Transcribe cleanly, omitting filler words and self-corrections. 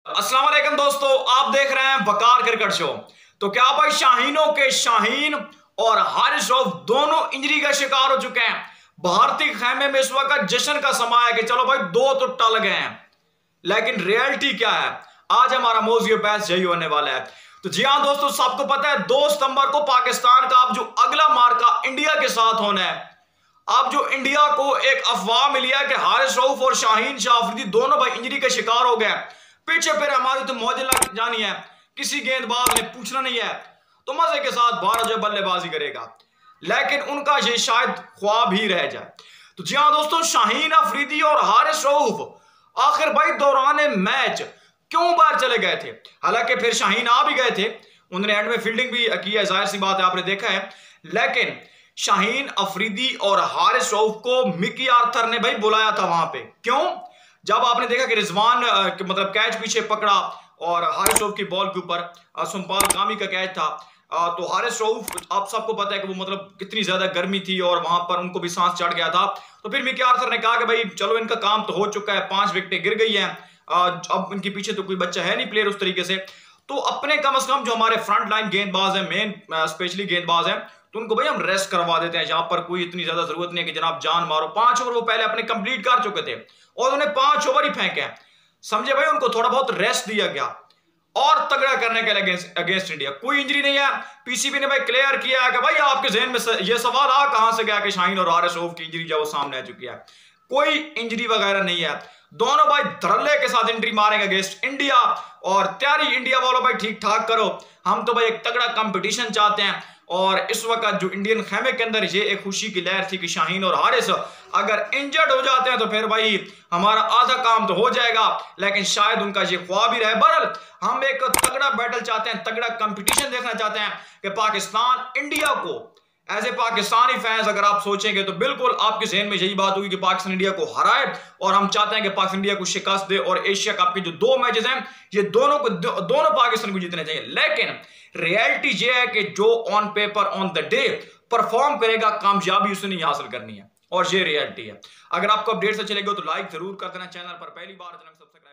अस्सलाम वालेकुम दोस्तों, आप देख रहे हैं वकार क्रिकेट शो। तो क्या भाई शाहीनों के शाहीन और हारिस रऊफ दोनों इंजरी का शिकार हो चुके हैं। भारतीय खेमे में इस वक्त जश्न का समय है कि चलो भाई दो तो टल गए हैं, लेकिन रियलिटी क्या है, आज हमारा मौजूद बहस यही होने वाला है। तो जी हाँ दोस्तों, सबको पता है 2 सितंबर को पाकिस्तान का अब जो अगला मार्का इंडिया के साथ होना है। अब जो इंडिया को एक अफवाह मिली है कि हारिस रऊफ और शाहीन शाह अफरीदी दोनों भाई इंजरी का शिकार हो गए। पीछे फिर हमारी तो मौज लग जानी है, किसी गेंदबाज ने पूछना नहीं है, तो मजे के साथ 12 जो बल्लेबाजी करेगा, लेकिन उनका ये शायद ख्वाब ही रह जाए। तो जी हाँ दोस्तों, शाहीन अफरीदी और हारिस रऊफ आखिर भाई दौरान मैच क्यों बाहर चले गए थे। हालांकि फिर शाहीन आ भी गए थे, उन्होंने एंड में फील्डिंग भी की है, जाहिर सी बात है, आपने देखा है। लेकिन शाहीन अफरीदी और हारिस रऊफ को मिकी आर्थर ने भाई बुलाया था वहां पे। क्यों? जब आपने देखा कि रिजवान मतलब कैच पीछे पकड़ा और हारिस रऊफ की बॉल के ऊपर सुमपाल कामी का कैच था, तो हारिस रऊफ, आप सबको पता है कि वो मतलब कितनी ज्यादा गर्मी थी और वहां पर उनको भी सांस चढ़ गया था। तो फिर मिकी आर्थर ने कहा कि भाई चलो इनका काम तो हो चुका है, 5 विकेटें गिर गई हैं, अब इनके पीछे तो कोई बच्चा है नहीं प्लेयर उस तरीके से, तो अपने कम से कम जो हमारे फ्रंट लाइन गेंदबाज हैं, मेन स्पेशली गेंदबाज हैं, तो उनको भाई हम रेस्ट करवा देते हैं। यहाँ पर कोई इतनी ज्यादा जरूरत नहीं है कि जनाब जान मारो। 5 ओवर वो पहले अपने कंप्लीट कर चुके थे और उन्हें 5 ओवर ही फेंके हैं, समझे भाई। उनको थोड़ा बहुत रेस्ट दिया गया और तगड़ा करने के लिए अगेंस्ट इंडिया। कोई इंजरी नहीं है, पीसीबी ने भाई क्लियर किया है कि भाई आपके जहन में ये सवाल आ कहां से गया कि शाहीन और हारिस रऊफ की इंजरी जो सामने आ चुकी है। कोई इंजरी वगैरह नहीं है, दोनों भाई धड़ल्ले के साथ एंट्री मारेंगे अगेंस्ट इंडिया। और तैयारी इंडिया वालों भाई ठीक ठाक करो, हम तो भाई एक तगड़ा कंपटीशन चाहते हैं। और इस वक्त जो इंडियन खेमे के अंदर ये एक खुशी की लहर थी कि शाहीन और हारिस अगर इंजर्ड हो जाते हैं तो फिर भाई हमारा आधा काम तो हो जाएगा, लेकिन शायद उनका ये ख्वाब ही रहे। बहरहाल हम एक तगड़ा बैटल चाहते हैं, तगड़ा कंपटीशन देखना चाहते हैं कि पाकिस्तान इंडिया को एज ए पाकिस्तानी फैंस अगर आप सोचेंगे तो बिल्कुल आपके जहन में यही बात होगी कि पाकिस्तान इंडिया को हराए, और हम चाहते हैं कि पाकिस्तान इंडिया को शिकस्त दे और एशिया कप के जो 2 मैचेस हैं ये दोनों पाकिस्तान को जीतने चाहिए। लेकिन रियलिटी ये है कि जो on paper on the day perform करेगा कामयाबी उसे नहीं हासिल करनी है, और ये रियलिटी है। अगर आपको अपडेट से चलेगा तो लाइक जरूर कर देना, चैनल पर पहली बार सब्सक्राइब